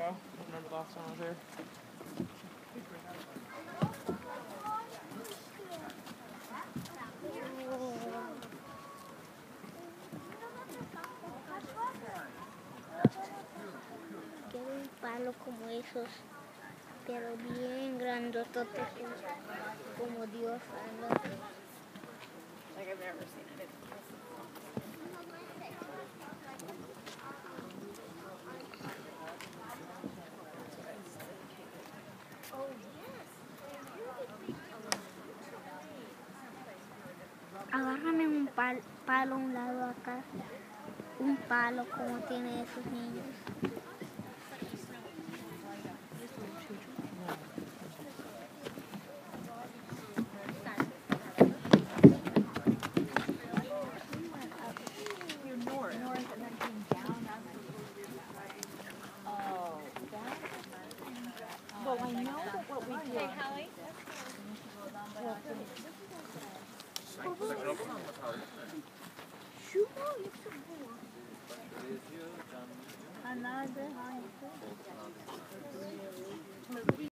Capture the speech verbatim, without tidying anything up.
ago. I remember the last time I was here. Quiero un palo como esos, pero bien grandototes, como Dios haga. Like I've never seen it. Agárrame un pal, palo a un lado acá, un palo como tienen esos niños. Well, I know that what we did. Hey, Hallie?